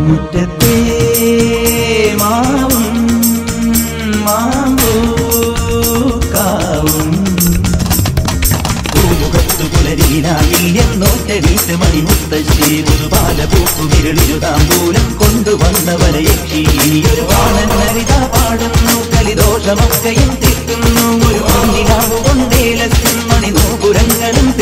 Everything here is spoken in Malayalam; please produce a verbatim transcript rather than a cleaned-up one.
മുറ്റത്തെ മാവും മാമ്പൂക്കാവും പൂമുഖത്തു പുലരീനാവിൽ എന്നോറ്റെണീറ്റ് മണിമുത്തശ്ശി പുതുപാല പൂക്കുവിരളിരുതാമ്പൂലം കൊണ്ടുവന്നവരെ യക്ഷി ഒരു പാടൻ നരിത പാടുന്നു കലിദോഷമൊക്കെയും തിട്ടുന്നു ഒരു മണിലാവ് കൊണ്ടേലത്തും മണിനൂപുരങ്ങളും